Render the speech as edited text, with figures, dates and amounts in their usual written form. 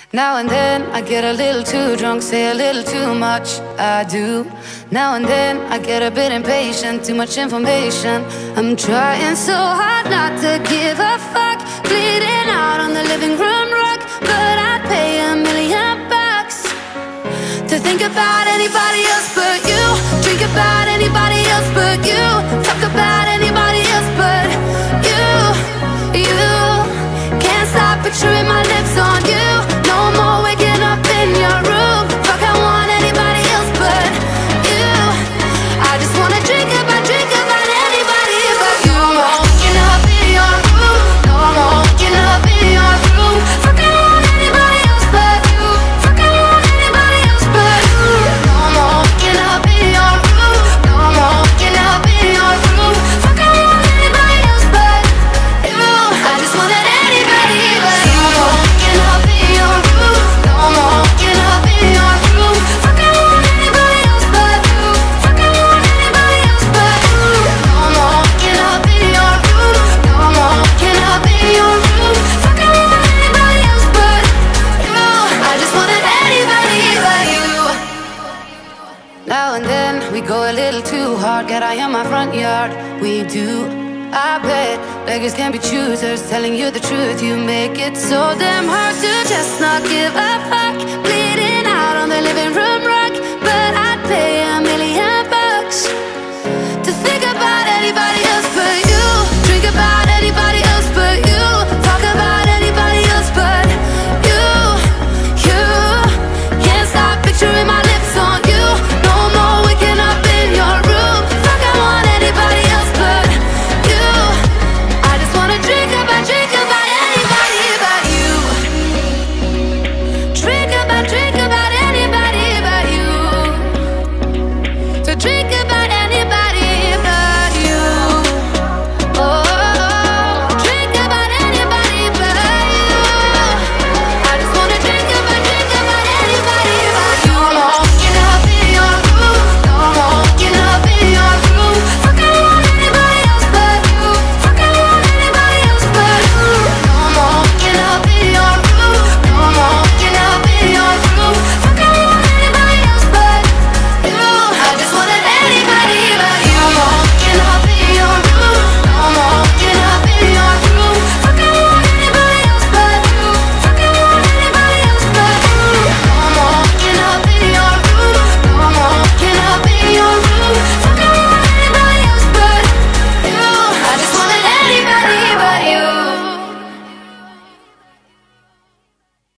Now and then I get a little too drunk, say a little too much, I do. Now and then I get a bit impatient, too much information. I'm trying so hard not to give a fuck, bleeding out on the living room rug. But I'd pay $1,000,000 to think about anybody else but you, drink about anybody else but you, talk about anybody else but you. You can't stop picturing my lips on you. No more waking up in your room. Fuck, I want anybody else but you. I just wanna drink about anybody but you. No more waking up in your room. No more waking up in your room. Fuck, I want anybody else but you. Fuck, I want anybody else but you. No more waking up in your room. No more waking up in your room. Fuck, I want anybody else but you. I just wanted anybody but you. No more waking up in your room. No more waking up in your room. Fuck, I want anybody else but you. Fuck, I want anybody else but you. No more waking up in your room. No more waking up in your room. Fuck, I want anybody else but you. I just wanted anybody but you. Now and then we go a little too hard, get out in my front yard, we do. I bet beggars can be choosers, telling you the truth. You make it so damn hard to just not give up.